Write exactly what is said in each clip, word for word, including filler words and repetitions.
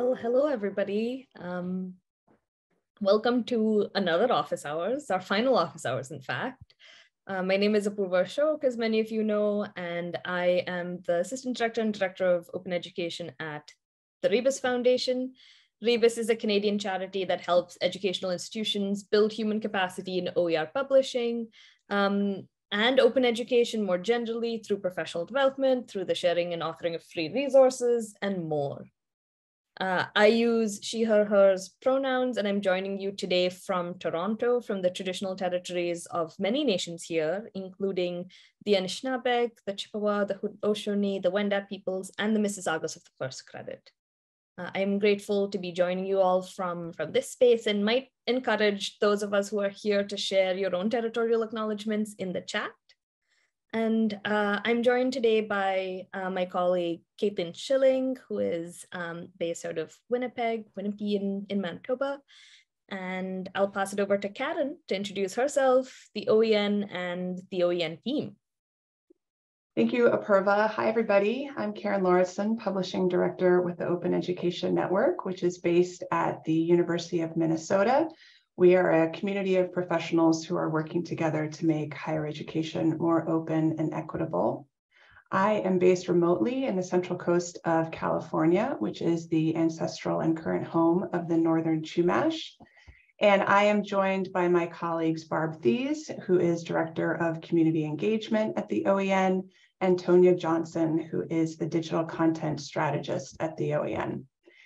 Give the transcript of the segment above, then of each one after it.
Well, hello, everybody. Um, welcome to another office hours, our final office hours, in fact. Uh, my name is Apurva Ashok, as many of you know, and I am the Assistant Director and Director of Open Education at the Rebus Foundation. Rebus is a Canadian charity that helps educational institutions build human capacity in O E R publishing um, and open education more generally through professional development, through the sharing and authoring of free resources, and more. Uh, I use she, her, hers pronouns, and I'm joining you today from Toronto, from the traditional territories of many nations here, including the Anishinaabe, the Chippewa, the Haudenosaunee, the Wendat peoples, and the Mississaugas of the First Credit. Uh, I'm grateful to be joining you all from, from this space and might encourage those of us who are here to share your own territorial acknowledgements in the chat. And uh, I'm joined today by uh, my colleague, Caitlin Schilling, who is um, based out of Winnipeg, Winnipeg in, in Manitoba. And I'll pass it over to Karen to introduce herself, the O E N, and the O E N team. Thank you, Apurva. Hi, everybody. I'm Karen Lauritsen, Publishing Director with the Open Education Network, which is based at the University of Minnesota. We are a community of professionals who are working together to make higher education more open and equitable. I am based remotely in the Central Coast of California, which is the ancestral and current home of the Northern Chumash. And I am joined by my colleagues, Barb Thies, who is Director of Community Engagement at the O E N, and Tonya Johnson, who is the Digital Content Strategist at the O E N.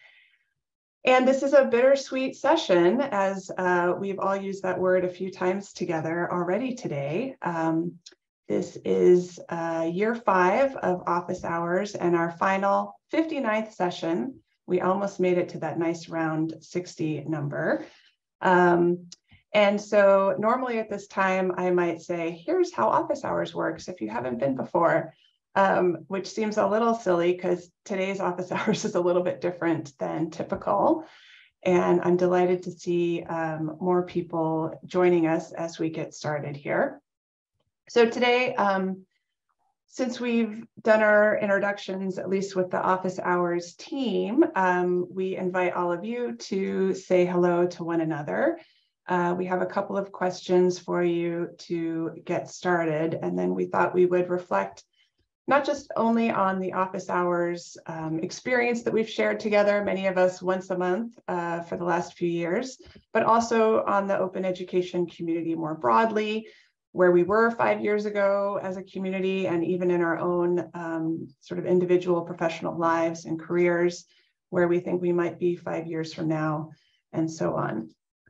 And this is a bittersweet session, as uh, we've all used that word a few times together already today. Um, this is uh, year five of office hours and our final fifty-ninth session. We almost made it to that nice round sixty number. Um, and so normally at this time, I might say, here's how office hours works if you haven't been before. Um, which seems a little silly because today's office hours is a little bit different than typical. And I'm delighted to see um, more people joining us as we get started here. So today, um, since we've done our introductions, at least with the office hours team, um, we invite all of you to say hello to one another. Uh, we have a couple of questions for you to get started, and then we thought we would reflect not just only on the office hours um, experience that we've shared together, many of us once a month uh, for the last few years, but also on the open education community more broadly, where we were five years ago as a community, and even in our own um, sort of individual professional lives and careers, where we think we might be five years from now, and so on.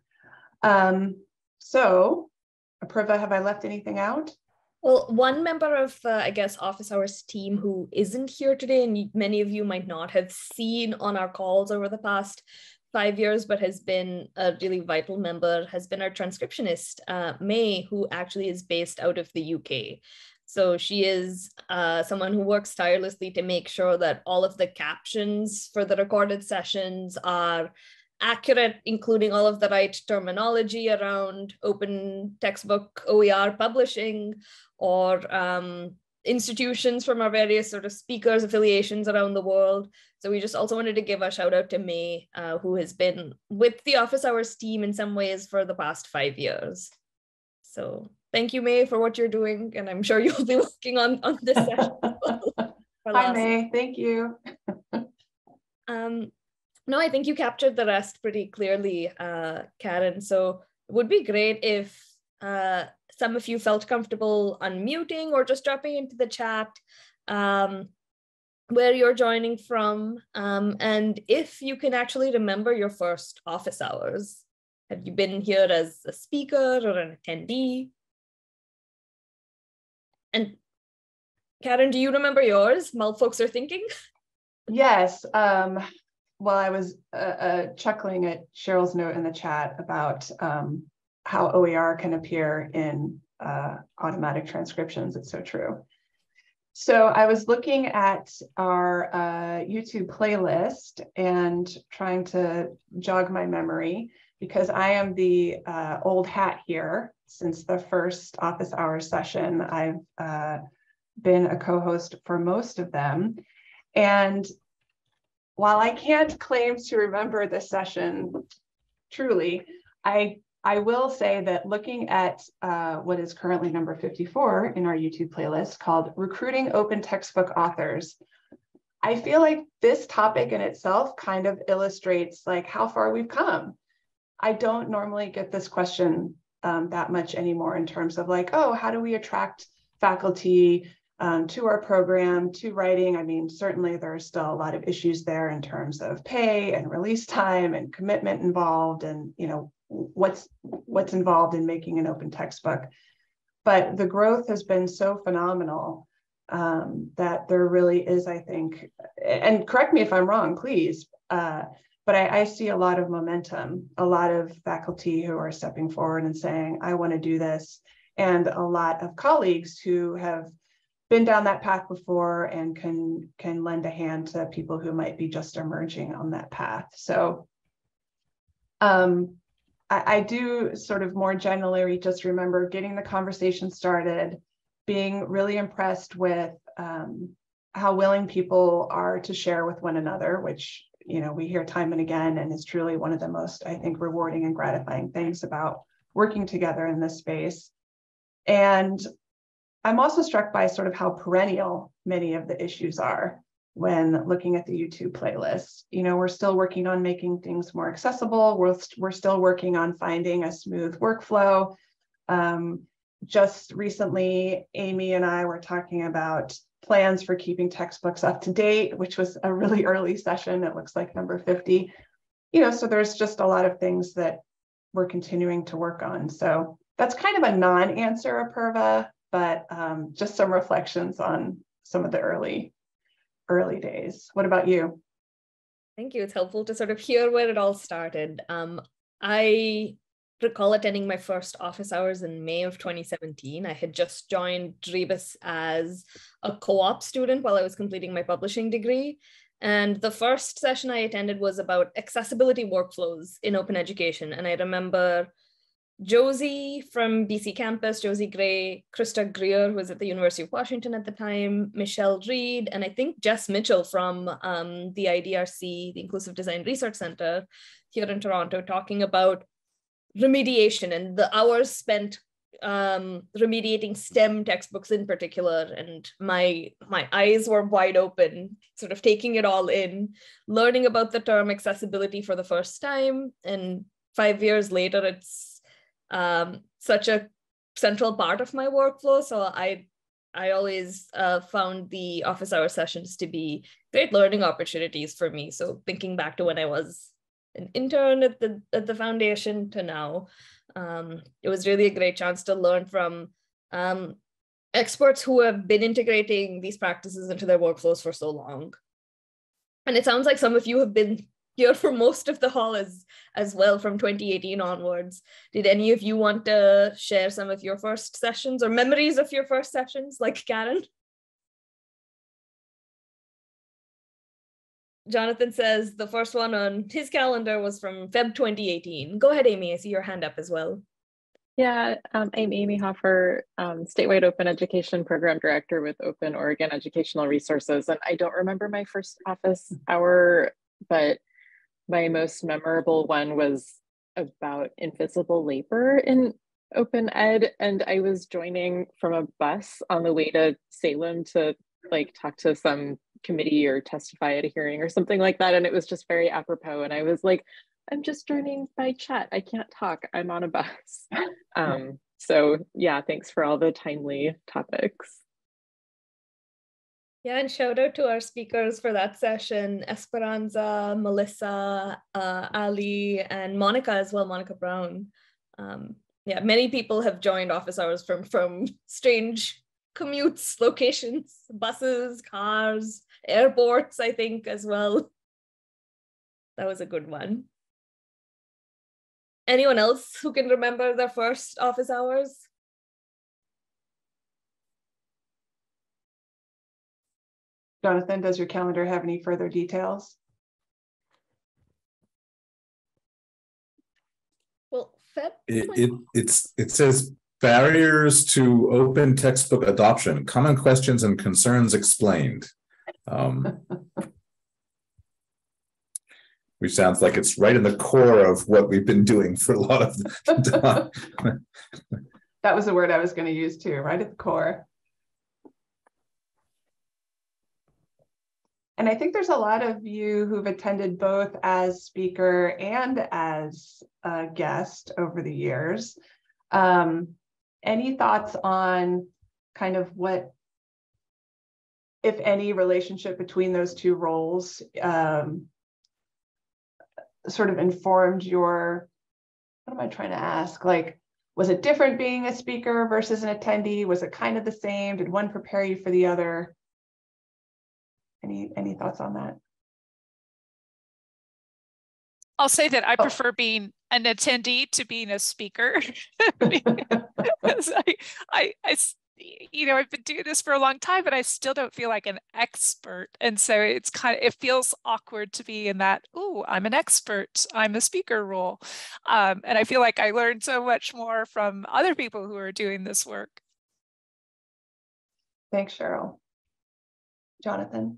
Um, so, Apurva, have I left anything out? Well, one member of, uh, I guess, Office Hours team who isn't here today, and many of you might not have seen on our calls over the past five years, but has been a really vital member, has been our transcriptionist, uh, May, who actually is based out of the U K. So she is uh, someone who works tirelessly to make sure that all of the captions for the recorded sessions are accurate, including all of the right terminology around open textbook O E R publishing, or um, institutions from our various sort of speakers affiliations around the world. So we just also wanted to give a shout out to May, uh, who has been with the Office Hours team in some ways for the past five years. So thank you, May, for what you're doing. And I'm sure you'll be working on, on this session. Hi, May, thank you. um, no, I think you captured the rest pretty clearly, uh, Karen. So it would be great if uh, some of you felt comfortable unmuting or just dropping into the chat um, where you're joining from. Um, and if you can actually remember your first office hours. Have you been here as a speaker or an attendee? And Karen, do you remember yours while folks are thinking? Yes. Um, well, I was uh, uh, chuckling at Cheryl's note in the chat about um, how O E R can appear in uh, automatic transcriptions. It's so true. So I was looking at our uh, YouTube playlist and trying to jog my memory, because I am the uh, old hat here. Since the first office hours session, I've uh, been a co-host for most of them. And while I can't claim to remember this session truly, I, I will say that looking at uh, what is currently number fifty-four in our YouTube playlist called Recruiting Open Textbook Authors, I feel like this topic in itself kind of illustrates like how far we've come. I don't normally get this question um, that much anymore in terms of like, oh, how do we attract faculty um, to our program, to writing? I mean, certainly there's still a lot of issues there in terms of pay and release time and commitment involved and, you know, what's what's involved in making an open textbook. But the growth has been so phenomenal um, that there really is, I think, and correct me if I'm wrong, please, uh, but I, I see a lot of momentum, a lot of faculty who are stepping forward and saying, I want to do this, and a lot of colleagues who have been down that path before and can, can lend a hand to people who might be just emerging on that path. So um, I, I do sort of more generally just remember getting the conversation started, being really impressed with um, how willing people are to share with one another, which, you know, we hear time and again, and is truly one of the most, I think, rewarding and gratifying things about working together in this space. And I'm also struck by sort of how perennial many of the issues are when looking at the YouTube playlist. You know, we're still working on making things more accessible. We're, we're still working on finding a smooth workflow. Um, just recently, Amy and I were talking about plans for keeping textbooks up to date, which was a really early session. It looks like number fifty. You know, so there's just a lot of things that we're continuing to work on. So that's kind of a non-answer, Apurva, but um, just some reflections on some of the early, early days. What about you? Thank you. It's helpful to sort of hear where it all started. Um, I recall attending my first office hours in May of twenty seventeen. I had just joined Rebus as a co-op student while I was completing my publishing degree. And the first session I attended was about accessibility workflows in open education. And I remember Josie from B C campus, Josie Gray, Krista Greer, who was at the University of Washington at the time, Michelle Reed, and I think Jess Mitchell from um, the I D R C, the Inclusive Design Research Center here in Toronto, talking about remediation and the hours spent um, remediating STEM textbooks in particular. And my, my eyes were wide open, sort of taking it all in, learning about the term accessibility for the first time. And five years later, it's um, such a central part of my workflow. So I, I always uh, found the office hour sessions to be great learning opportunities for me. So thinking back to when I was an intern at the at the foundation to now, um, it was really a great chance to learn from um, experts who have been integrating these practices into their workflows for so long. And it sounds like some of you have been here for most of the hall as, as well from twenty eighteen onwards. Did any of you want to share some of your first sessions or memories of your first sessions, like Karen? Jonathan says the first one on his calendar was from February twenty eighteen. Go ahead, Amy. I see your hand up as well. Yeah, um, I'm Amy Hoffer, um, Statewide Open Education Program Director with Open Oregon Educational Resources. And I don't remember my first office hour, but my most memorable one was about invisible labor in open ed. And I was joining from a bus on the way to Salem to like talk to some committee or testify at a hearing or something like that. And it was just very apropos. And I was like, I'm just joining by chat. I can't talk. I'm on a bus. Um, so yeah, thanks for all the timely topics. Yeah, and shout out to our speakers for that session, Esperanza, Melissa, uh, Ali, and Monica as well, Monica Brown. Um, yeah, many people have joined office hours from, from strange commutes, locations, buses, cars, airports, I think, as well. That was a good one. Anyone else who can remember their first office hours? Jonathan, does your calendar have any further details? Well, Feb it, it it's it says barriers to open textbook adoption, common questions and concerns explained. Um, which sounds like it's right in the core of what we've been doing for a lot of time. That was the word I was going to use too, right at the core. And I think there's a lot of you who've attended both as speaker and as a guest over the years. Um, any thoughts on kind of what, if any, relationship between those two roles um, sort of informed your, what am I trying to ask? Like, was it different being a speaker versus an attendee? Was it kind of the same? Did one prepare you for the other? Any, any thoughts on that? I'll say that I Oh. prefer being an attendee to being a speaker. Because I, I, I, you know, I've been doing this for a long time, but I still don't feel like an expert. And so it's kind of, it feels awkward to be in that, oh, I'm an expert, I'm a speaker role. Um, and I feel like I learned so much more from other people who are doing this work. Thanks, Cheryl. Jonathan?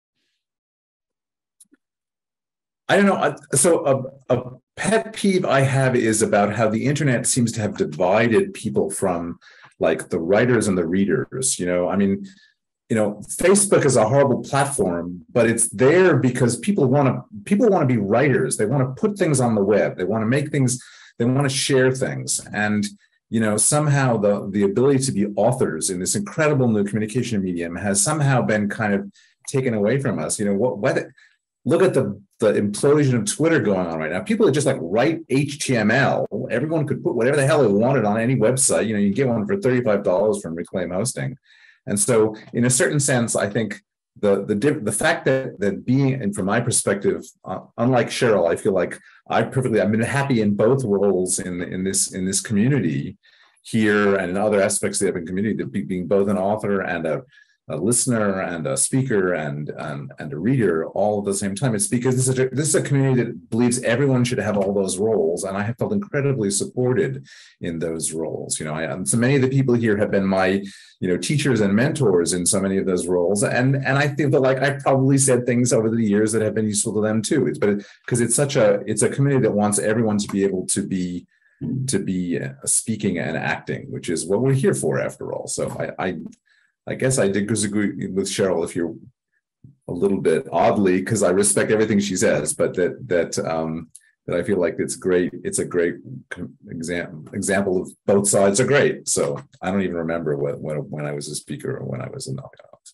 I don't know. So a, a pet peeve I have is about how the internet seems to have divided people from like the writers and the readers. You know, I mean, you know, Facebook is a horrible platform, but it's there because people want to people want to be writers. They want to put things on the web. They want to make things. They want to share things. And you know, somehow the the ability to be authors in this incredible new communication medium has somehow been kind of taken away from us. You know, what what. Look at the, the implosion of Twitter going on right now. People just like write H T M L. Everyone could put whatever the hell they wanted on any website. You know, you get one for thirty-five dollars from Reclaim Hosting. And so in a certain sense, I think the the the fact that that being, and from my perspective, uh, unlike Cheryl, I feel like I perfectly, I've been happy in both roles in, in this in this community here and in other aspects of the open community, that being both an author and a a listener and a speaker and, and and a reader all at the same time. It's because this is a, this is a community that believes everyone should have all those roles, and I have felt incredibly supported in those roles. You know, I, and so many of the people here have been my, you know, teachers and mentors in so many of those roles, and and I feel that like I've probably said things over the years that have been useful to them too. It's but because it, it's such a it's a community that wants everyone to be able to be to be uh, speaking and acting, which is what we're here for after all. So I. I I guess I did disagree with Cheryl if you're a little bit oddly, because I respect everything she says, but that that um, that I feel like it's great. It's a great example example of both sides are great. So I don't even remember what, when when I was a speaker or when I was an audience.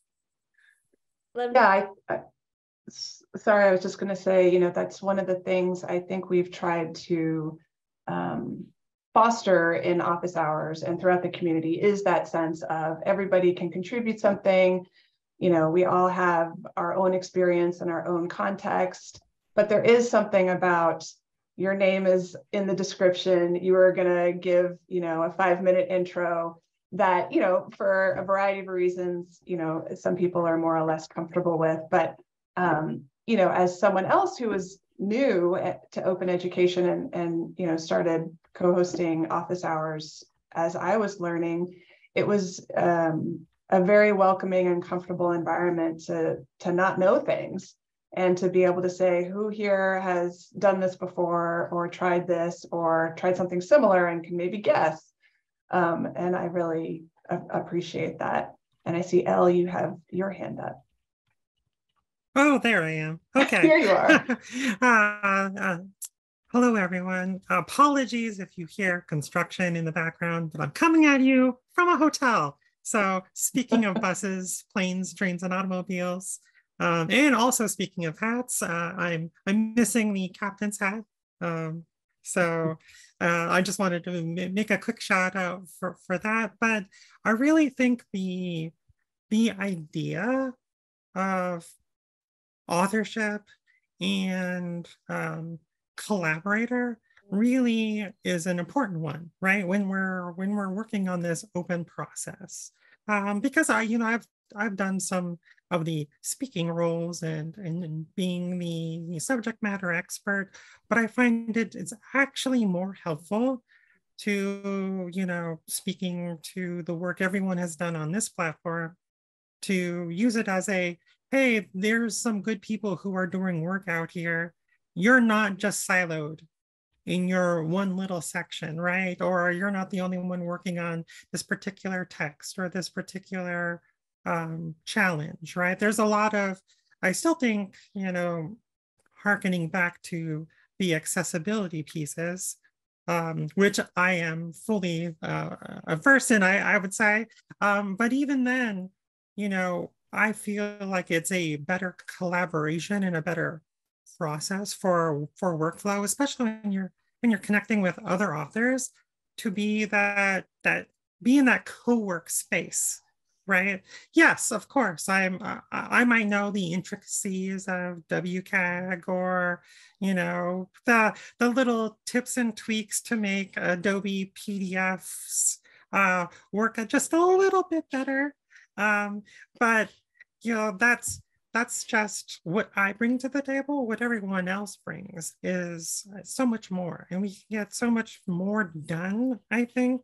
Yeah, I, I, sorry, I was just going to say, you know, that's one of the things I think we've tried to um, foster in office hours and throughout the community is that sense of everybody can contribute something. You know, we all have our own experience and our own context, but there is something about your name is in the description. You are going to give, you know, a five minute intro that, you know, for a variety of reasons, you know, some people are more or less comfortable with, but, um, you know, as someone else who was new to open education and, and, you know, started co-hosting office hours as I was learning, it was um, a very welcoming and comfortable environment to, to not know things and to be able to say, who here has done this before or tried this or tried something similar and can maybe guess. Um, and I really a- appreciate that. And I see, Elle, you have your hand up. Oh, there I am. Okay. Here you are. uh, uh, hello, everyone. Apologies if you hear construction in the background, but I'm coming at you from a hotel. So speaking of buses, planes, trains, and automobiles, um, and also speaking of hats, uh, I'm I'm missing the captain's hat. Um, so uh, I just wanted to make a quick shout out for, for that. But I really think the the idea of authorship and um, collaborator really is an important one, right? When we're when we're working on this open process, um, because I, you know, I've I've done some of the speaking roles and and, and being the, the subject matter expert, but I find it it's actually more helpful to, you know, speaking to the work everyone has done on this platform, to use it as a, hey, there's some good people who are doing work out here. you're not just siloed in your one little section, right? Or you're not the only one working on this particular text or this particular um, challenge, right? There's a lot of, I still think, you know, hearkening back to the accessibility pieces, um, which I am fully uh, averse in, I, I would say. Um, but even then, you know, I feel like it's a better collaboration and a better process for for workflow, especially when you're when you're connecting with other authors, to be that that be in that co-work space, right? Yes, of course, I'm uh, I might know the intricacies of W CAG, or you know, the the little tips and tweaks to make Adobe P D Fs uh, work just a little bit better. Um, but you know, that's that's just what I bring to the table. What everyone else brings is so much more, and we get so much more done, I think,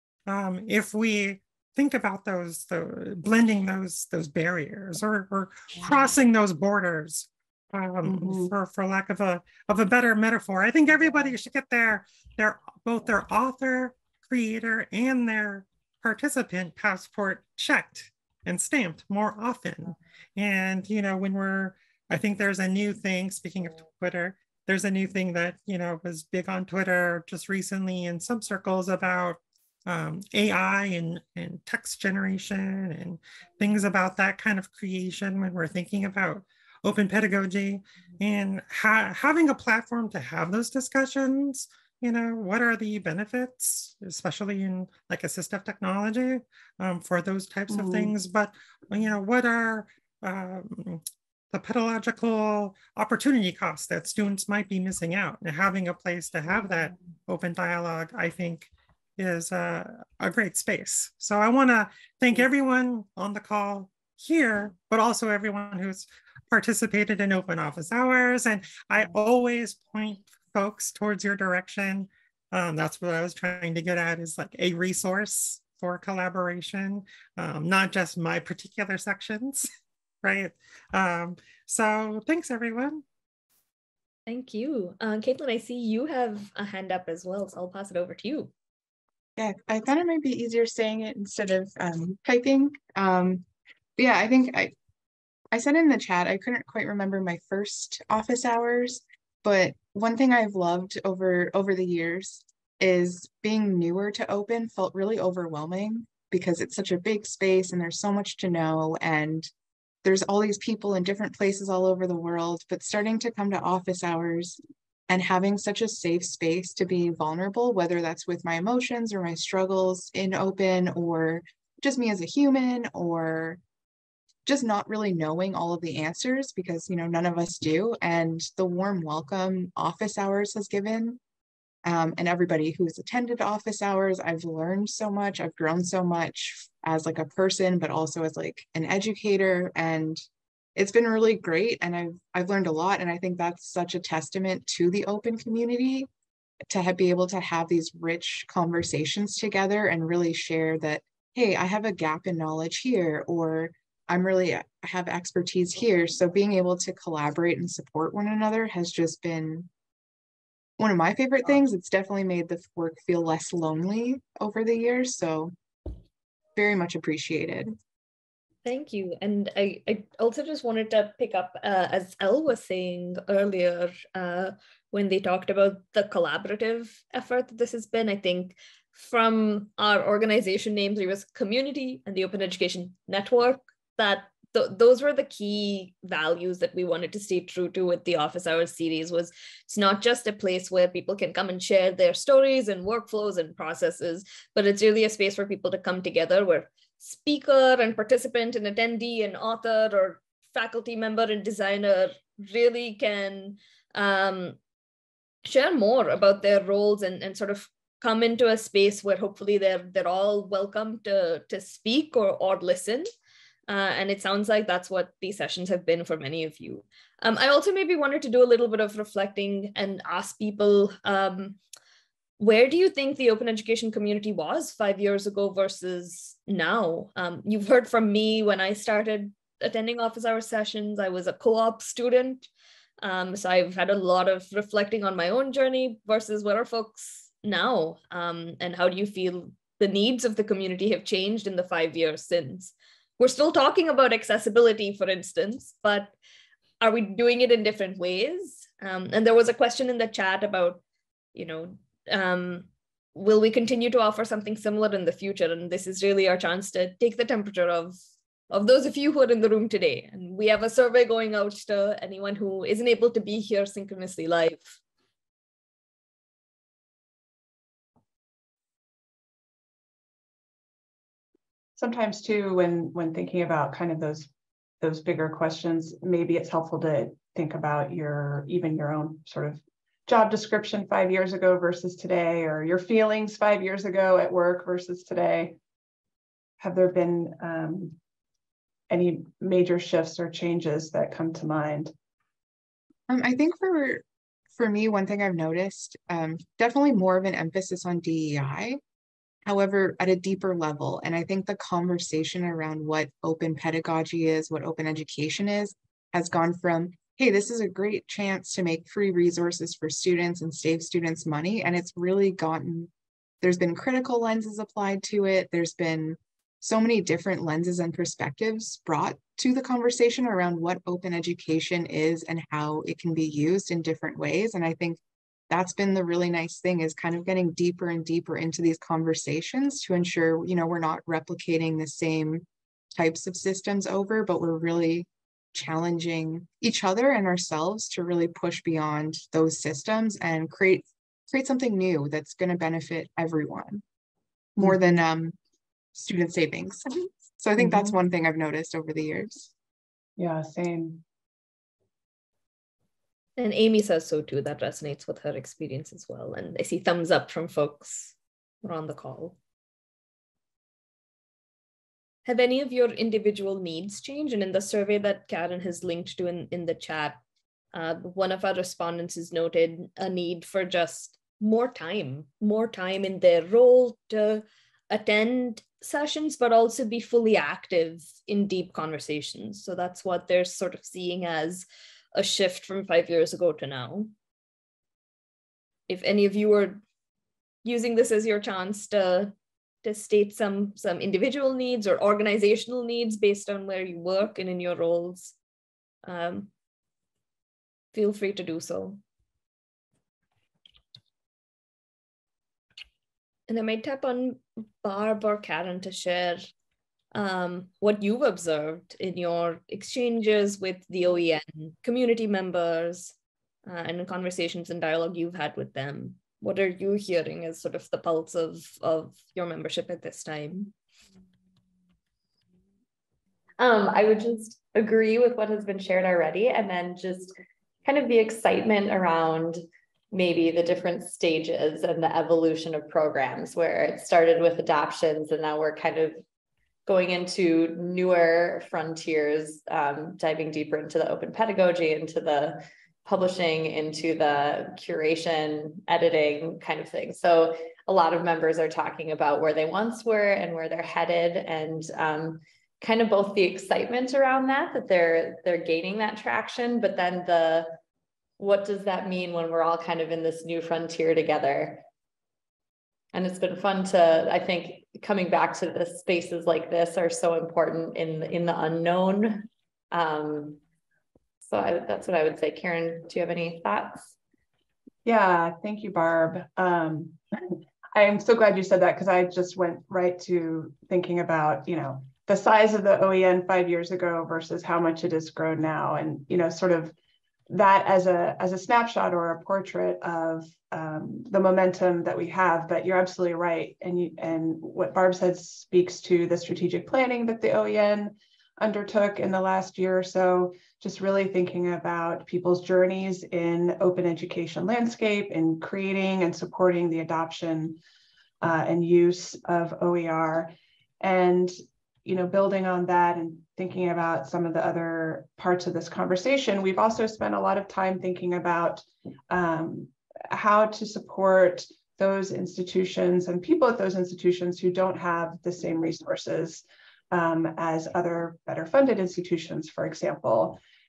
um, if we think about those, the blending those those barriers, or, or crossing those borders, um, mm-hmm. for for lack of a of a better metaphor. I think everybody should get their their both their author, creator, and their participant passport checked and stamped more often. And, you know, when we're, I think there's a new thing, speaking of Twitter, there's a new thing that, you know, was big on Twitter just recently in some circles about um, A I and, and text generation and things about that kind of creation when we're thinking about open pedagogy, and ha having a platform to have those discussions. You know, what are the benefits, especially in like assistive technology, um, for those types mm. of things? But, you know, what are um, the pedagogical opportunity costs that students might be missing out? And having a place to have that open dialogue, I think, is a, a great space. So I want to thank everyone on the call here, but also everyone who's participated in open office hours. And I always point folks towards your direction. Um, that's what I was trying to get at, is like a resource for collaboration, um, not just my particular sections, right? Um, so thanks, everyone. Thank you. Uh, Caitlin, I see you have a hand up as well, so I'll pass it over to you. Yeah, I thought it might be easier saying it instead of um, typing. Um, but yeah, I think I, I said in the chat, I couldn't quite remember my first office hours, but one thing I've loved over over the years is being newer to open felt really overwhelming, because it's such a big space and there's so much to know, and there's all these people in different places all over the world. But starting to come to office hours and having such a safe space to be vulnerable, whether that's with my emotions or my struggles in open, or just me as a human, or just not really knowing all of the answers, because, you know, none of us do. And the warm welcome office hours has given, um, and everybody who's attended office hours, I've learned so much. I've grown so much as like a person, but also as like an educator. And it's been really great. And I've, I've learned a lot. And I think that's such a testament to the open community, to have, be able to have these rich conversations together and really share that, hey, I have a gap in knowledge here, or I'm really I have expertise here. So being able to collaborate and support one another has just been one of my favorite things. It's definitely made the work feel less lonely over the years. So very much appreciated. Thank you. And I, I also just wanted to pick up, uh, as Elle was saying earlier, uh, when they talked about the collaborative effort that this has been. I think from our organization names, it was community and the Open Education Network, that th those were the key values that we wanted to stay true to with the Office Hours series. Was it's not just a place where people can come and share their stories and workflows and processes, but it's really a space for people to come together, where speaker and participant and attendee and author or faculty member and designer really can um, share more about their roles, and, and sort of come into a space where hopefully they're they're all welcome to, to speak or, or listen. Uh, and it sounds like that's what these sessions have been for many of you. Um, I also maybe wanted to do a little bit of reflecting and ask people, um, where do you think the open education community was five years ago versus now? Um, you've heard from me when I started attending office hour sessions, I was a co-op student. Um, so I've had a lot of reflecting on my own journey versus where are folks now? Um, and how do you feel the needs of the community have changed in the five years since? We're still talking about accessibility, for instance, but are we doing it in different ways? Um, and there was a question in the chat about, you know, um, will we continue to offer something similar in the future? And this is really our chance to take the temperature of of those of you who are in the room today. And we have a survey going out to anyone who isn't able to be here synchronously live. Sometimes too, when when thinking about kind of those those bigger questions, maybe it's helpful to think about your even your own sort of job description five years ago versus today, or your feelings five years ago at work versus today. Have there been um, any major shifts or changes that come to mind? Um, I think for for me, one thing I've noticed, um, definitely more of an emphasis on D E I, however, at a deeper level. And I think the conversation around what open pedagogy is, what open education is, has gone from, hey, this is a great chance to make free resources for students and save students money. And it's really gotten, there's been critical lenses applied to it. There's been so many different lenses and perspectives brought to the conversation around what open education is and how it can be used in different ways. And I think that's been the really nice thing, is kind of getting deeper and deeper into these conversations to ensure, you know, we're not replicating the same types of systems over, but we're really challenging each other and ourselves to really push beyond those systems and create create something new that's going to benefit everyone more mm-hmm. than um student savings. So I think mm-hmm. that's one thing I've noticed over the years. Yeah, same. And Amy says so too. That resonates with her experience as well. And I see thumbs up from folks who are on the call. Have any of your individual needs changed? And in the survey that Karen has linked to in, in the chat, uh, one of our respondents has noted a need for just more time, more time in their role to attend sessions, but also be fully active in deep conversations. So that's what they're sort of seeing as a shift from five years ago to now. If any of you are using this as your chance to, to state some, some individual needs or organizational needs based on where you work and in your roles, um, feel free to do so. And I might tap on Barb or Karen to share um, what you've observed in your exchanges with the O E N community members uh, and in conversations and dialogue you've had with them. What are you hearing as sort of the pulse of, of your membership at this time? Um, I would just agree with what has been shared already, and then just kind of the excitement around maybe the different stages and the evolution of programs, where it started with adoptions and now we're kind of going into newer frontiers, um, diving deeper into the open pedagogy, into the publishing, into the curation, editing kind of thing. So a lot of members are talking about where they once were and where they're headed, and um, kind of both the excitement around that, that they're, they're gaining that traction, but then the what does that mean when we're all kind of in this new frontier together? And it's been fun to, I think, coming back to the spaces like this are so important in, in the unknown. Um, so I, that's what I would say. Karen, do you have any thoughts? Yeah, thank you, Barb. Um, I am so glad you said that, because I just went right to thinking about, you know, the size of the O E N five years ago versus how much it has grown now. And, you know, sort of that as a as a snapshot or a portrait of um, the momentum that we have. But you're absolutely right, and you, and what Barb said speaks to the strategic planning that the O E N undertook in the last year or so. Just really thinking about people's journeys in open education landscape and creating and supporting the adoption uh, and use of O E R, and you know, building on that and thinking about some of the other parts of this conversation, we've also spent a lot of time thinking about um, how to support those institutions and people at those institutions who don't have the same resources um, as other better funded institutions, for example.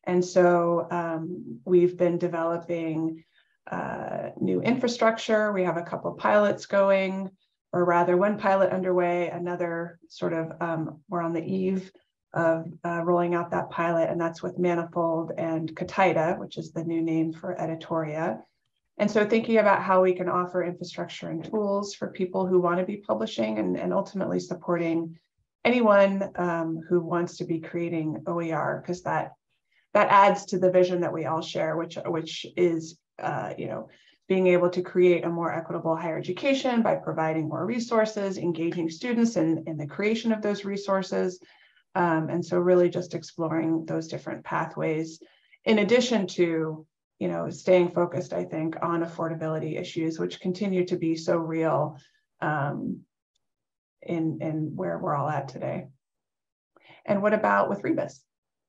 And so um, we've been developing uh, new infrastructure. We have a couple pilots going, or rather one pilot underway, another sort of, um, we're on the eve of uh, rolling out that pilot, and that's with Manifold and Kataida, which is the new name for Editoria. And so thinking about how we can offer infrastructure and tools for people who want to be publishing, and, and ultimately supporting anyone um, who wants to be creating O E R, because that that adds to the vision that we all share, which, which is, uh, you know, being able to create a more equitable higher education by providing more resources, engaging students in, in the creation of those resources. Um, and so really just exploring those different pathways, in addition to, you know, staying focused, I think, on affordability issues, which continue to be so real um, in, in where we're all at today. And what about with Rebus?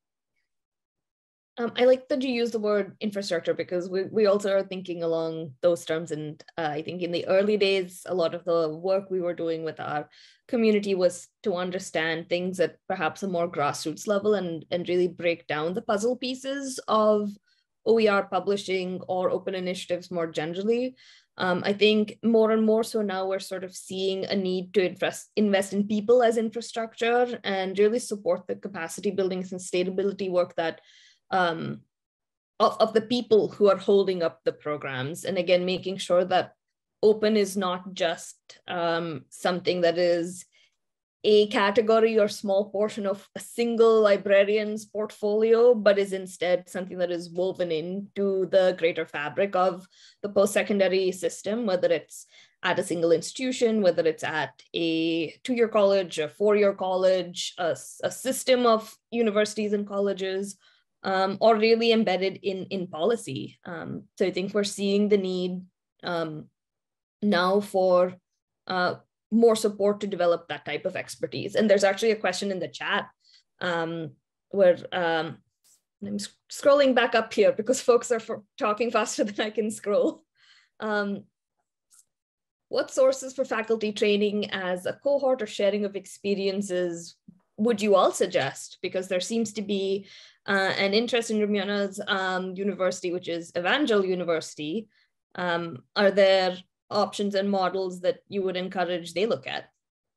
Um, I like that you use the word infrastructure, because we, we also are thinking along those terms. And uh, I think in the early days, a lot of the work we were doing with our community was to understand things at perhaps a more grassroots level, and, and really break down the puzzle pieces of O E R publishing or open initiatives more generally. Um, I think more and more so now we're sort of seeing a need to invest, invest in people as infrastructure, and really support the capacity building and sustainability work that Um, of, of the people who are holding up the programs. And again, making sure that open is not just um, something that is a category or small portion of a single librarian's portfolio, but is instead something that is woven into the greater fabric of the post-secondary system, whether it's at a single institution, whether it's at a two-year college, a four-year college, a, a system of universities and colleges, Um, or really embedded in, in policy. Um, so I think we're seeing the need um, now for uh, more support to develop that type of expertise. And there's actually a question in the chat um, where um, I'm sc scrolling back up here because folks are for talking faster than I can scroll. Um, what sources for faculty training as a cohort or sharing of experiences would you all suggest? Because there seems to be uh, an interest in Rumiana's um, university, which is Evangel University. Um, are there options and models that you would encourage they look at?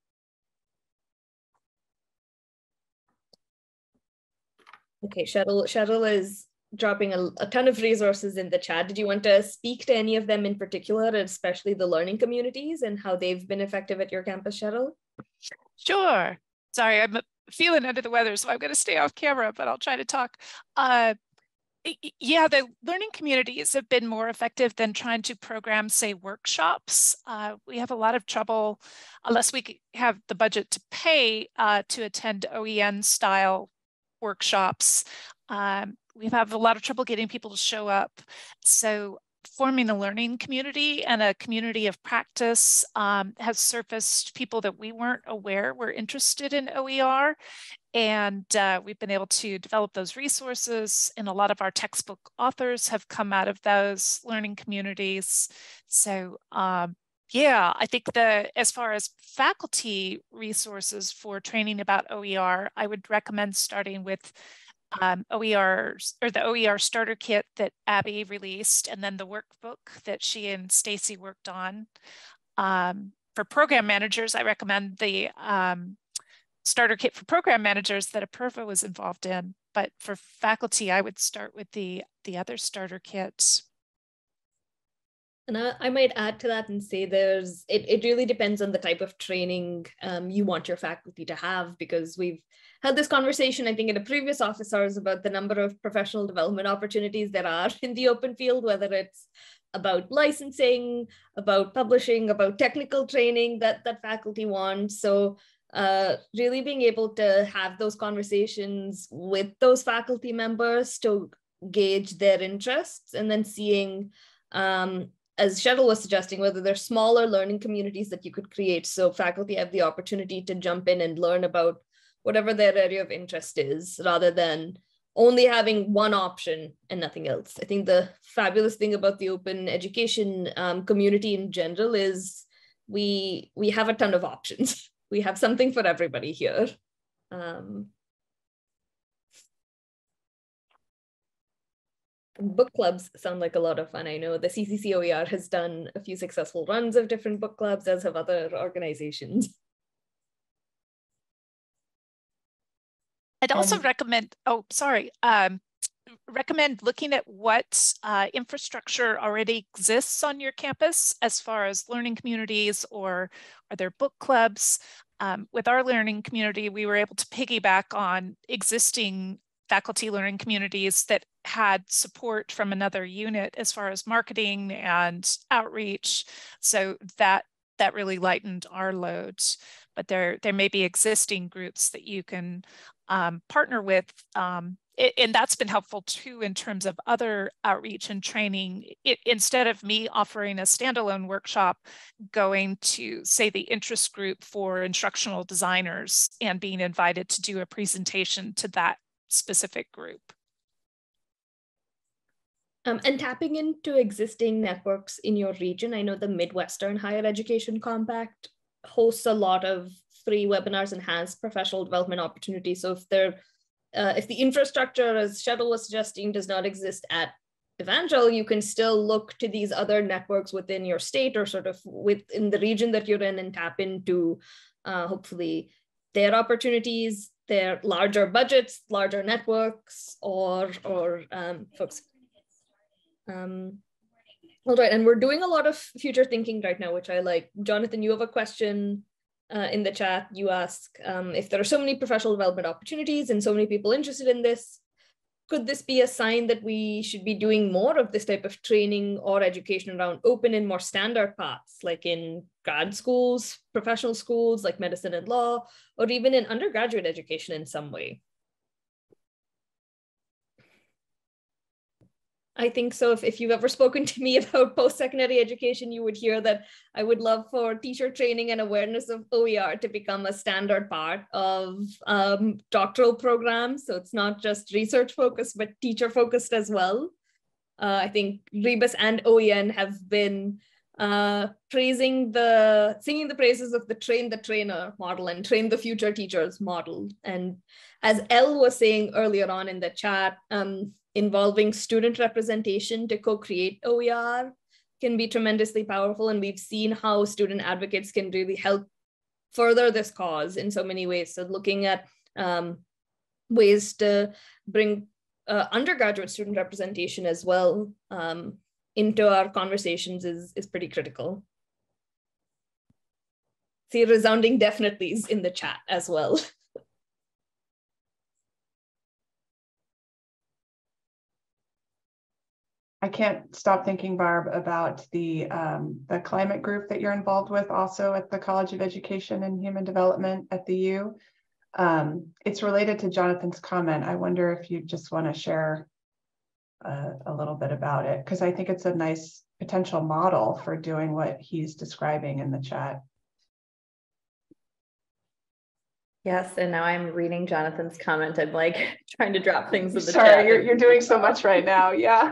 Okay, Cheryl, Cheryl is dropping a, a ton of resources in the chat. Did you want to speak to any of them in particular, especially the learning communities and how they've been effective at your campus, Cheryl? Sure. Sorry, I'm feeling under the weather, so I'm going to stay off camera, but I'll try to talk. Uh, yeah, the learning communities have been more effective than trying to program, say, workshops. Uh, we have a lot of trouble, unless we have the budget to pay uh, to attend O E N-style workshops. Um, we have a lot of trouble getting people to show up. So forming a learning community and a community of practice um, has surfaced people that we weren't aware were interested in O E R. And uh, we've been able to develop those resources, and a lot of our textbook authors have come out of those learning communities. So um, yeah, I think the as far as faculty resources for training about O E R, I would recommend starting with Um, O E R or the O E R starter kit that Abby released, and then the workbook that she and Stacy worked on. Um, for program managers, I recommend the um, starter kit for program managers that Apurva was involved in. But for faculty, I would start with the, the other starter kits. And I, I might add to that and say there's, it, it really depends on the type of training um, you want your faculty to have, because we've had this conversation, I think, in a previous office hours about the number of professional development opportunities there are in the open field, whether it's about licensing, about publishing, about technical training that, that faculty want. So uh, really being able to have those conversations with those faculty members to gauge their interests, and then seeing, um, as Cheryl was suggesting, whether there's smaller learning communities that you could create. So faculty have the opportunity to jump in and learn about whatever their area of interest is, rather than only having one option and nothing else. I think the fabulous thing about the open education um, community in general is we, we have a ton of options. We have something for everybody here. Um, Book clubs sound like a lot of fun. I know the C C C O E R has done a few successful runs of different book clubs, as have other organizations. I'd also And- recommend, oh, sorry, um, recommend looking at what uh, infrastructure already exists on your campus as far as learning communities, or are there book clubs? Um, with our learning community, we were able to piggyback on existing faculty learning communities that had support from another unit as far as marketing and outreach. So that that really lightened our load. But there, there may be existing groups that you can um, partner with. Um, it, and that's been helpful too in terms of other outreach and training. It, instead of me offering a standalone workshop, going to say the interest group for instructional designers and being invited to do a presentation to that specific group. Um, and tapping into existing networks in your region. I know the Midwestern Higher Education Compact hosts a lot of free webinars and has professional development opportunities. So if they're, uh, if the infrastructure, as Cheryl was suggesting, does not exist at Evangel, you can still look to these other networks within your state or sort of within the region that you're in and tap into uh, hopefully their opportunities, their larger budgets, larger networks, or, or um, folks. Um, all right, and we're doing a lot of future thinking right now, which I like. Jonathan, you have a question uh, in the chat. You ask um, if there are so many professional development opportunities and so many people interested in this, could this be a sign that we should be doing more of this type of training or education around open and more standard paths, like in grad schools, professional schools like medicine and law, or even in undergraduate education in some way? I think so. If, if you've ever spoken to me about post-secondary education, you would hear that I would love for teacher training and awareness of O E R to become a standard part of um, doctoral programs. So it's not just research focused, but teacher focused as well. Uh, I think Rebus and O E N have been uh, praising the, singing the praises of the train the trainer model and train the future teachers model. And as Elle was saying earlier on in the chat, um, involving student representation to co-create O E R can be tremendously powerful. And we've seen how student advocates can really help further this cause in so many ways. So looking at um, ways to bring uh, undergraduate student representation as well um, into our conversations is, is pretty critical. See resounding definitelys in the chat as well. I can't stop thinking, Barb, about the um, the climate group that you're involved with also at the College of Education and Human Development at the U. Um, it's related to Jonathan's comment. I wonder if you just want to share uh, a little bit about it, because I think it's a nice potential model for doing what he's describing in the chat. Yes, and now I'm reading Jonathan's comment. I'm like trying to drop things in the Sorry, chat. you're, you're doing so much right now. Yeah.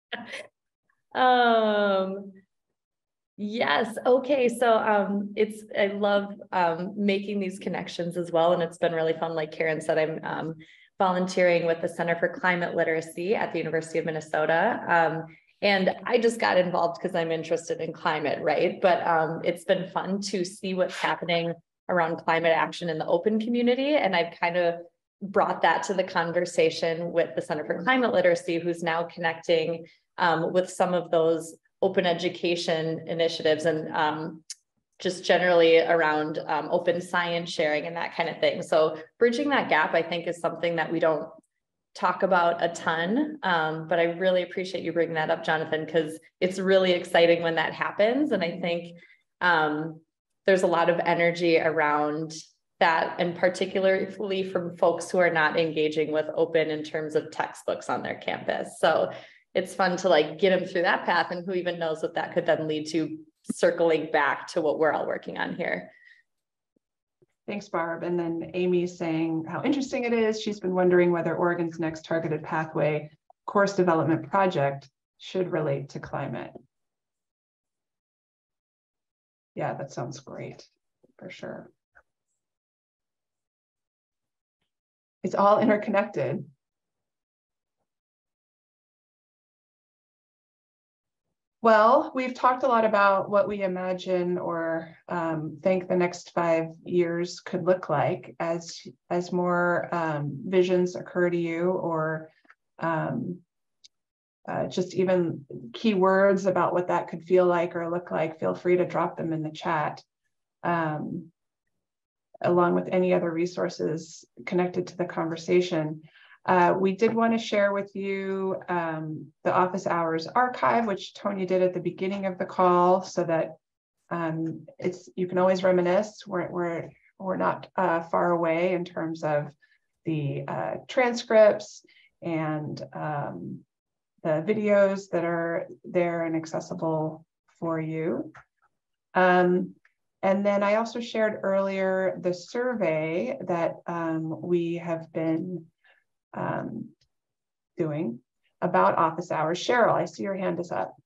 um yes, okay, so um it's I love um making these connections as well, and it's been really fun. Like Karen said, I'm um volunteering with the Center for Climate Literacy at the University of Minnesota, um and I just got involved because I'm interested in climate, right? But um it's been fun to see what's happening around climate action in the open community, and I've kind of brought that to the conversation with the Center for Climate Literacy, who's now connecting um, with some of those open education initiatives and um, just generally around um, open science sharing and that kind of thing. So bridging that gap, I think, is something that we don't talk about a ton, um, but I really appreciate you bringing that up, Jonathan, because it's really exciting when that happens. And I think um, there's a lot of energy around that, and particularly from folks who are not engaging with open in terms of textbooks on their campus. So it's fun to like get them through that path, and who even knows what that could then lead to, circling back to what we're all working on here. Thanks, Barb. And then Amy's saying how interesting it is. She's been wondering whether Oregon's next targeted pathway course development project should relate to climate. Yeah, that sounds great, for sure. It's all interconnected. Well, we've talked a lot about what we imagine or um, think the next five years could look like as, as more um, visions occur to you, or um, uh, just even key words about what that could feel like or look like, feel free to drop them in the chat, um, along with any other resources connected to the conversation. Uh, we did want to share with you um, the office hours archive, which Tonya did at the beginning of the call, so that um, it's you can always reminisce. We're, we're, we're not uh, far away in terms of the uh, transcripts and um, the videos that are there and accessible for you. Um, and then I also shared earlier the survey that um, we have been um, doing about office hours. Cheryl, I see your hand is up.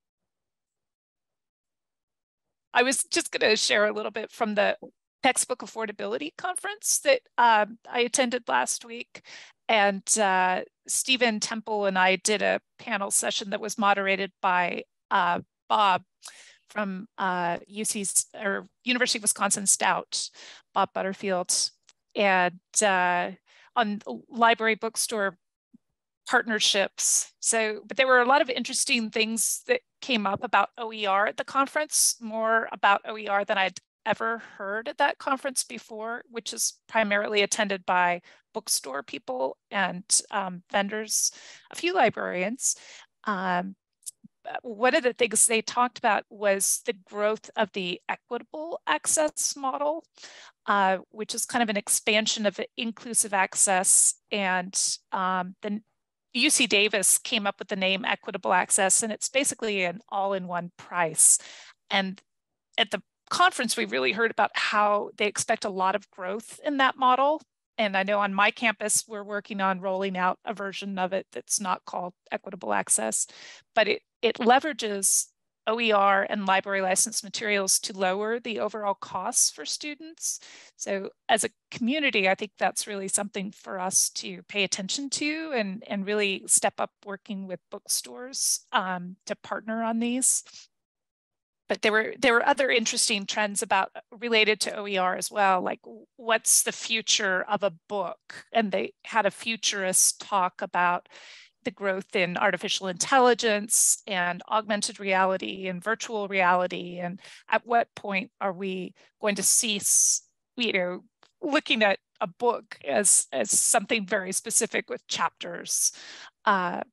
I was just going to share a little bit from the textbook affordability conference that um, I attended last week. And uh, Stephen Temple and I did a panel session that was moderated by uh, Bob from uh, U C's or University of Wisconsin Stout, Bob Butterfield, and uh, on library bookstore partnerships. So, but there were a lot of interesting things that came up about O E R at the conference, more about O E R than I'd ever heard at that conference before, which is primarily attended by bookstore people and um, vendors, a few librarians. Um, one of the things they talked about was the growth of the equitable access model, uh, which is kind of an expansion of inclusive access. And um, the U C Davis came up with the name equitable access, and it's basically an all-in-one price. And at the conference, we really heard about how they expect a lot of growth in that model. And I know on my campus, we're working on rolling out a version of it that's not called equitable access, but it, it leverages O E R and library licensed materials to lower the overall costs for students. So as a community, I think that's really something for us to pay attention to and, and really step up working with bookstores um, to partner on these. But there were there were other interesting trends about related to O E R as well, like what's the future of a book? And they had a futurist talk about the growth in artificial intelligence and augmented reality and virtual reality, and at what point are we going to cease, you know, looking at a book as as something very specific with chapters. Uh,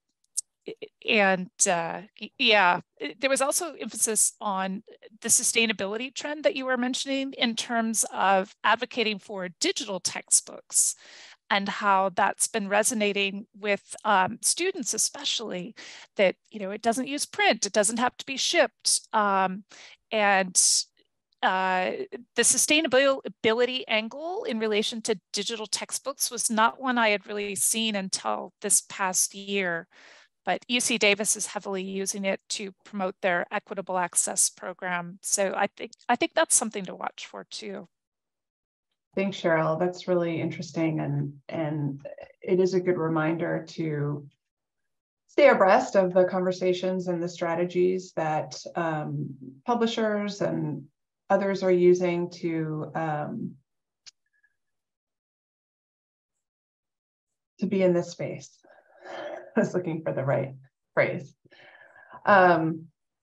And uh, yeah, there was also emphasis on the sustainability trend that you were mentioning in terms of advocating for digital textbooks and how that's been resonating with um, students, especially that, you know, it doesn't use print, it doesn't have to be shipped. Um, and uh, the sustainability angle in relation to digital textbooks was not one I had really seen until this past year. But U C Davis is heavily using it to promote their equitable access program. So I think I think that's something to watch for too. Thanks, Cheryl. That's really interesting, and and it is a good reminder to stay abreast of the conversations and the strategies that um, publishers and others are using to um, to be in this space. I was looking for the right phrase. Um,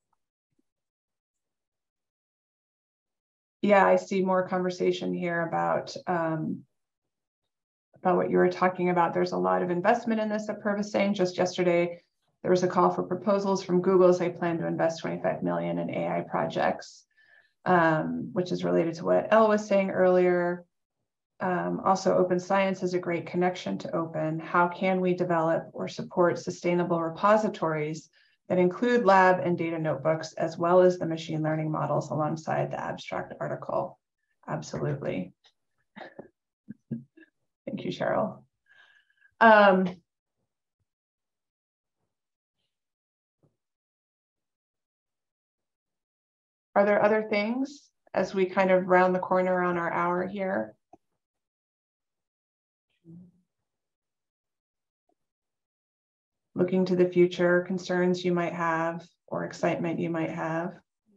yeah, I see more conversation here about, um, about what you were talking about. There's a lot of investment in this, Apurva was saying. Just yesterday, there was a call for proposals from Google as they plan to invest twenty-five million dollars in A I projects, um, which is related to what Elle was saying earlier. Um, also, open science is a great connection to open. How can we develop or support sustainable repositories that include lab and data notebooks, as well as the machine learning models alongside the abstract article? Absolutely. Thank you, Cheryl. Um, are there other things as we kind of round the corner on our hour here? looking to the future, concerns you might have, or excitement you might have.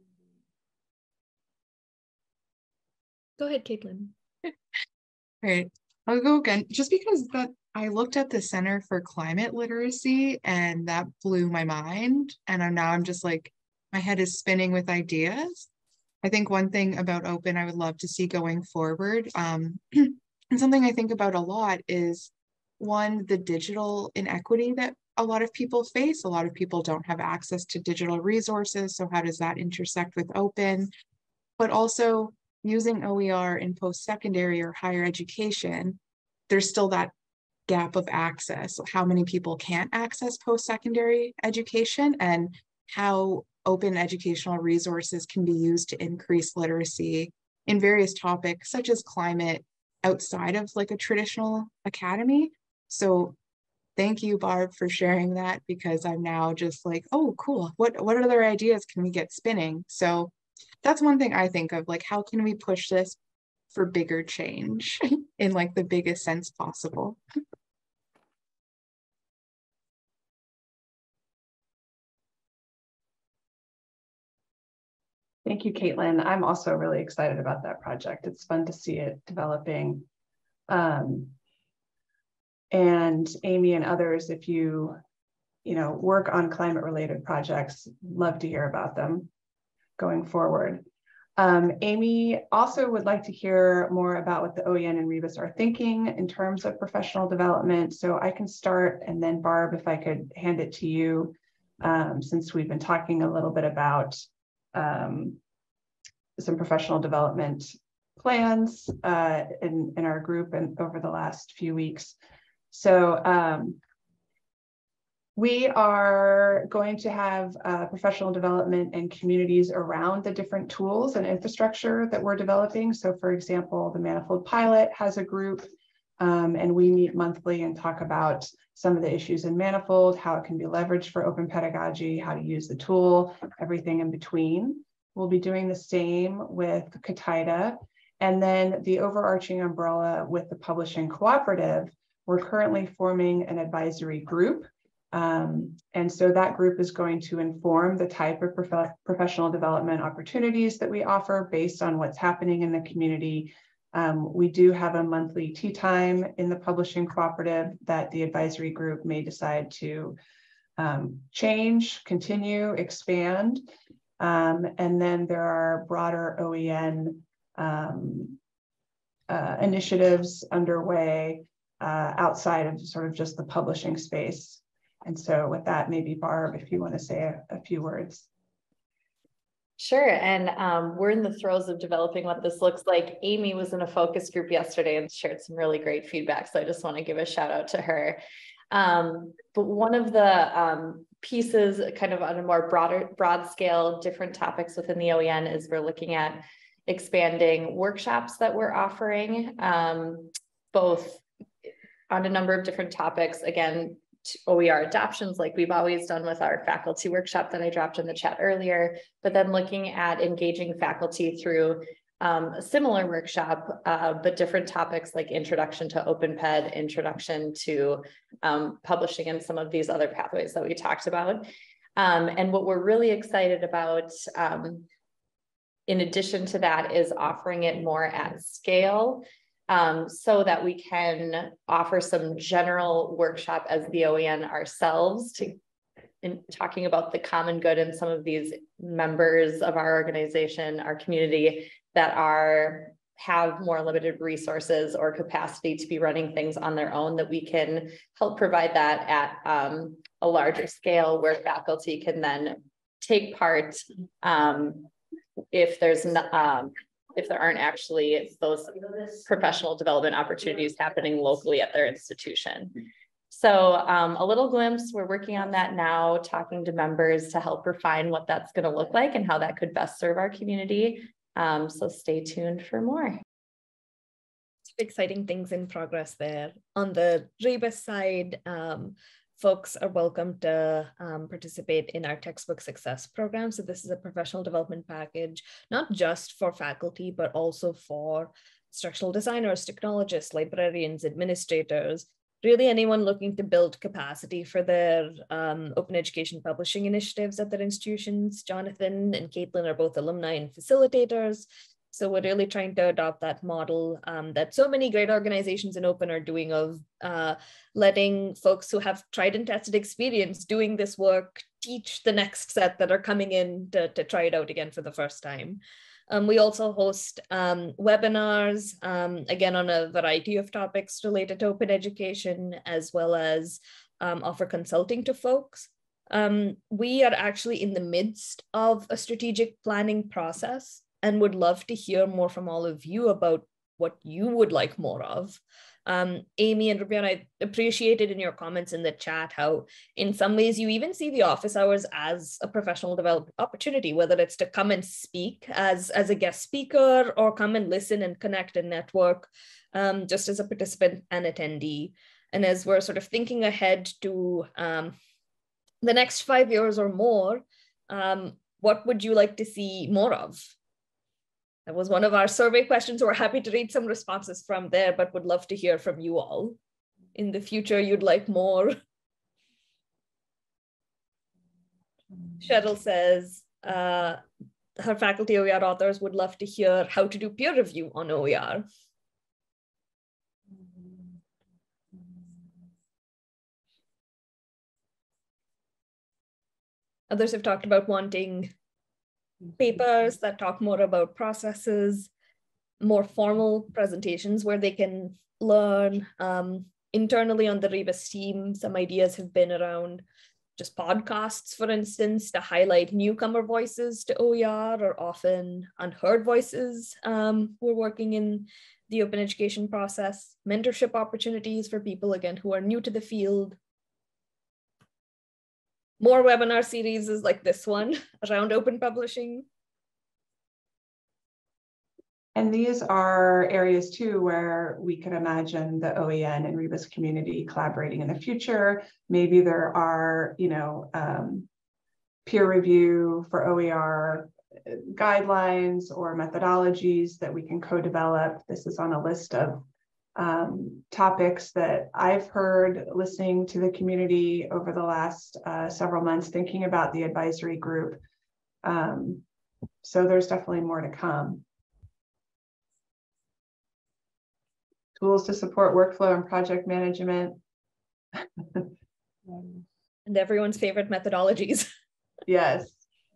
Go ahead, Caitlin. Great. I'll go again, just because that I looked at the Center for Climate Literacy and that blew my mind. And I'm now I'm just like, my head is spinning with ideas. I think one thing about Open I would love to see going forward, um, and something I think about a lot is, one, the digital inequity that a lot of people face. A lot of people don't have access to digital resources. So how does that intersect with Open? But also using O E R in post-secondary or higher education, there's still that gap of access. How many people can't access post-secondary education, and how open educational resources can be used to increase literacy in various topics such as climate outside of like a traditional academy. So thank you, Barb, for sharing that, because I'm now just like, oh, cool. What, what other ideas can we get spinning? So that's one thing I think of, like, how can we push this for bigger change in like the biggest sense possible? Thank you, Caitlin. I'm also really excited about that project. It's fun to see it developing. Um, and Amy and others, if you, you know, work on climate related projects, love to hear about them going forward. Um, Amy also would like to hear more about what the O E N and Rebus are thinking in terms of professional development. So I can start, and then Barb, if I could hand it to you, um, since we've been talking a little bit about um, some professional development plans uh, in, in our group and over the last few weeks. So um, we are going to have uh, professional development and communities around the different tools and infrastructure that we're developing. So for example, the Manifold Pilot has a group um, and we meet monthly and talk about some of the issues in Manifold, how it can be leveraged for open pedagogy, how to use the tool, everything in between. We'll be doing the same with Kataida. And then the overarching umbrella with the Publishing Cooperative, we're currently forming an advisory group. Um, and so that group is going to inform the type of prof professional development opportunities that we offer based on what's happening in the community. Um, we do have a monthly tea time in the Publishing Cooperative that the advisory group may decide to um, change, continue, expand. Um, and then there are broader O E N um, uh, initiatives underway uh, outside of sort of just the publishing space. And so with that, maybe Barb, if you want to say a, a few words. Sure, and um, we're in the throes of developing what this looks like. Amy was in a focus group yesterday and shared some really great feedback, so I just want to give a shout out to her. Um, but one of the um, pieces, kind of on a more broader, broad scale, different topics within the O E N, is we're looking at expanding workshops that we're offering, um, both on a number of different topics. Again, O E R adoptions, like we've always done with our faculty workshop that I dropped in the chat earlier, but then looking at engaging faculty through um, a similar workshop, uh, but different topics like introduction to OpenPed, introduction to um, publishing, and some of these other pathways that we talked about. Um, and what we're really excited about, um, in addition to that, is offering it more at scale. Um, so that we can offer some general workshop as the O E N ourselves to in talking about the common good and some of these members of our organization, our community that are have more limited resources or capacity to be running things on their own, that we can help provide that at um, a larger scale where faculty can then take part um, if there's not, um, if there aren't actually those professional development opportunities happening locally at their institution. So um, a little glimpse, we're working on that now, talking to members to help refine what that's going to look like and how that could best serve our community. Um, so stay tuned for more. Exciting things in progress there. On the Rebus side, um, folks are welcome to um, participate in our textbook success program. So this is a professional development package, not just for faculty, but also for instructional designers, technologists, librarians, administrators, really anyone looking to build capacity for their um, open education publishing initiatives at their institutions. Jonathan and Caitlin are both alumni and facilitators. So we're really trying to adopt that model um, that so many great organizations in open are doing of uh, letting folks who have tried and tested experience doing this work teach the next set that are coming in to, to try it out again for the first time. Um, we also host um, webinars, um, again, on a variety of topics related to open education, as well as um, offer consulting to folks. Um, we are actually in the midst of a strategic planning process and would love to hear more from all of you about what you would like more of. Um, Amy and Rubiana, I appreciated in your comments in the chat how in some ways you even see the office hours as a professional development opportunity, whether it's to come and speak as, as a guest speaker or come and listen and connect and network um, just as a participant and attendee. And as we're sort of thinking ahead to um, the next five years or more, um, what would you like to see more of? That was one of our survey questions. We're happy to read some responses from there, but would love to hear from you all. In the future, you'd like more. Cheryl says, uh, her faculty O E R authors would love to hear how to do peer review on O E R. Others have talked about wanting papers that talk more about processes, more formal presentations where they can learn. Um, internally on the Rebus team, some ideas have been around just podcasts, for instance, to highlight newcomer voices to O E R or often unheard voices um, who are working in the open education process, mentorship opportunities for people, again, who are new to the field. More webinar series is like this one around open publishing. And these are areas too where we could imagine the O E N and Rebus community collaborating in the future. Maybe there are, you know, um, peer review for O E R guidelines or methodologies that we can co-develop. This is on a list of um, topics that I've heard listening to the community over the last uh, several months, thinking about the advisory group. Um, so there's definitely more to come. Tools to support workflow and project management. And everyone's favorite methodologies. Yes.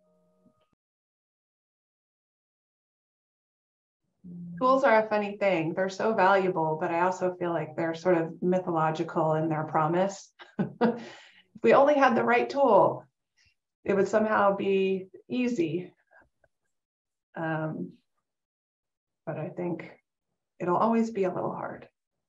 Tools are a funny thing. They're so valuable, but I also feel like they're sort of mythological in their promise. If we only had the right tool, it would somehow be easy. Um, but I think it'll always be a little hard.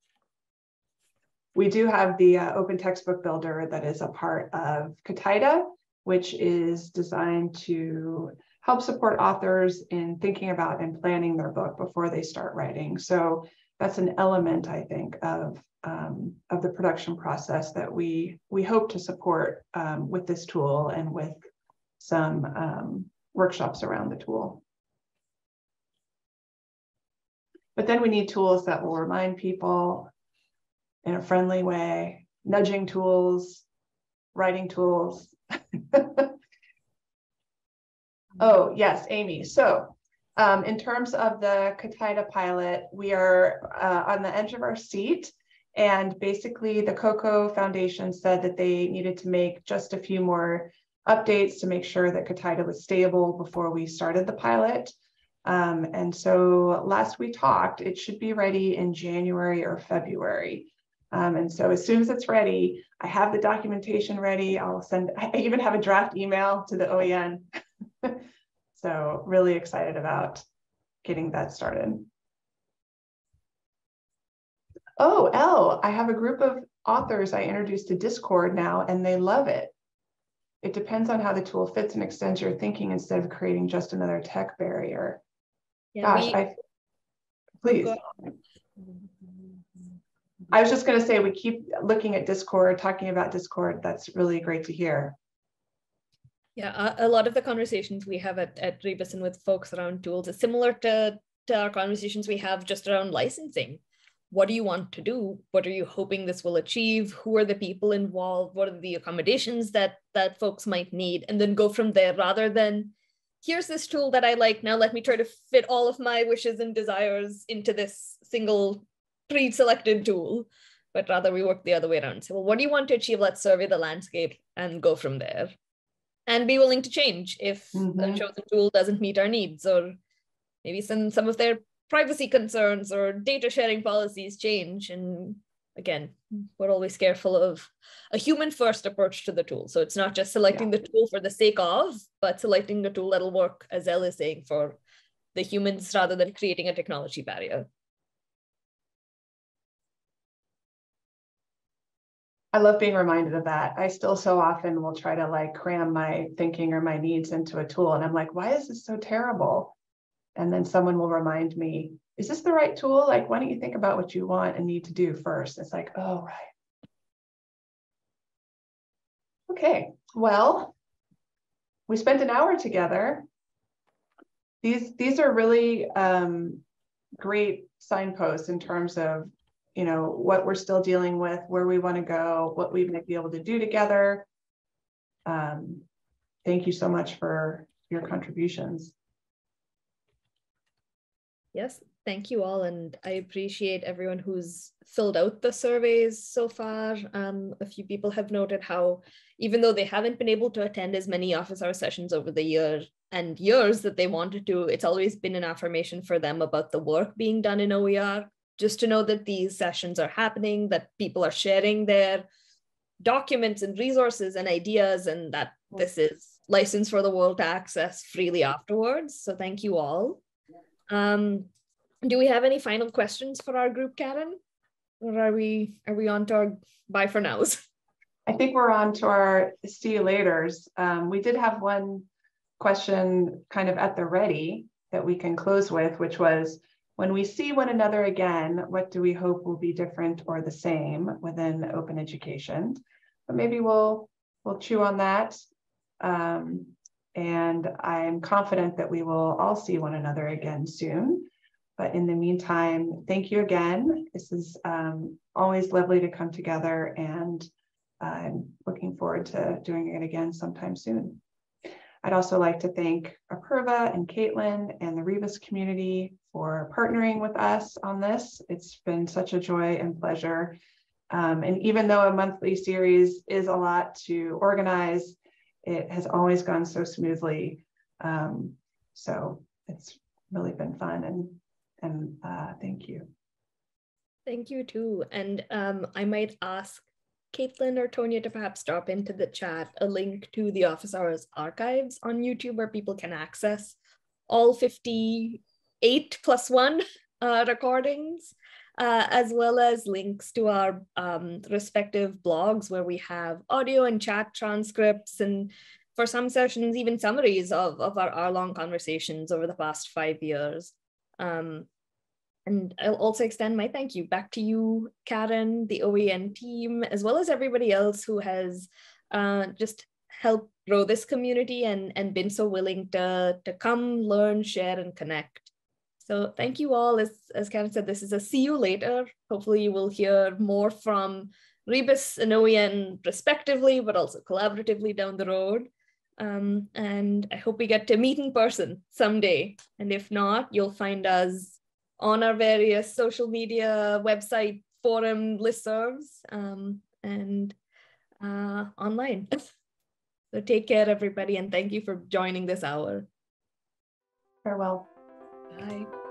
We do have the uh, Open Textbook Builder that is a part of Kataida, which is designed to help support authors in thinking about and planning their book before they start writing. So that's an element, I think, of, um, of the production process that we, we hope to support um, with this tool and with some um, workshops around the tool. But then we need tools that will remind people in a friendly way, nudging tools, writing tools. Oh, yes, Amy. So um, in terms of the Kataida pilot, we are uh, on the edge of our seat. And basically the COCO Foundation said that they needed to make just a few more updates to make sure that Kataida was stable before we started the pilot. Um, and so last we talked, it should be ready in January or February. Um, and so as soon as it's ready, I have the documentation ready. I'll send, I even have a draft email to the O E N. So really excited about getting that started. Oh, Elle, I have a group of authors I introduced to Discord now, and they love it. It depends on how the tool fits and extends your thinking instead of creating just another tech barrier. Yeah, Gosh, we, I, please. I was just going to say, we keep looking at Discord, talking about Discord. That's really great to hear. Yeah, a, a lot of the conversations we have at, at Rebus and with folks around tools is similar to, to our conversations we have just around licensing. what do you want to do? What are you hoping this will achieve? Who are the people involved? What are the accommodations that, that folks might need? And then go from there, rather than, here's this tool that I like, now let me try to fit all of my wishes and desires into this single pre-selected tool. But rather we work the other way around. So, well, what do you want to achieve? Let's survey the landscape and go from there. And be willing to change if mm-hmm. a chosen tool doesn't meet our needs, or maybe some, some of their privacy concerns or data sharing policies change. And again, we're always careful of a human first approach to the tool. So it's not just selecting yeah. the tool for the sake of, but selecting the tool that'll work, as Elle is saying, for the humans rather than creating a technology barrier. I love being reminded of that. I still so often will try to like cram my thinking or my needs into a tool. And I'm like, why is this so terrible? And then someone will remind me, is this the right tool? Like, why don't you think about what you want and need to do first? It's like, oh, right. Okay, well, we spent an hour together. These, these are really um, great signposts in terms of, you know, what we're still dealing with, where we want to go, what we might be able to do together. Um, thank you so much for your contributions. Yes, thank you all. And I appreciate everyone who's filled out the surveys so far. Um, a few people have noted how, even though they haven't been able to attend as many office hour sessions over the year and years that they wanted to, it's always been an affirmation for them about the work being done in O E R. Just to know that these sessions are happening, that people are sharing their documents and resources and ideas, and that this is licensed for the world to access freely afterwards. So thank you all. Um, do we have any final questions for our group, Karen? Or are we, are we on to our bye for nows? I think we're on to our see you laters. Um, we did have one question kind of at the ready that we can close with, which was, when we see one another again, what do we hope will be different or the same within open education? But maybe we'll we'll chew on that. Um, and I'm confident that we will all see one another again soon. But in the meantime, thank you again. This is um, always lovely to come together, and I'm looking forward to doing it again sometime soon. I'd also like to thank Apurva and Caitlin and the Rebus community for partnering with us on this. It's been such a joy and pleasure. Um, and even though a monthly series is a lot to organize, it has always gone so smoothly. Um, so it's really been fun, and, and uh, thank you. Thank you too. And um, I might ask Caitlin or Tonya to perhaps drop into the chat a link to the Office Hours archives on YouTube, where people can access all fifty-eight plus one uh, recordings, uh, as well as links to our um, respective blogs, where we have audio and chat transcripts, and for some sessions, even summaries of, of our hour-long conversations over the past five years. Um, And I'll also extend my thank you back to you, Karen, the O E N team, as well as everybody else who has uh, just helped grow this community and, and been so willing to, to come, learn, share, and connect. So thank you all. As, as Karen said, this is a see you later. Hopefully you will hear more from Rebus and O E N respectively, but also collaboratively down the road. Um, and I hope we get to meet in person someday. And if not, you'll find us on our various social media, website, forum, listservs, um, and uh, online. So take care, everybody, and thank you for joining this hour. Farewell. Bye.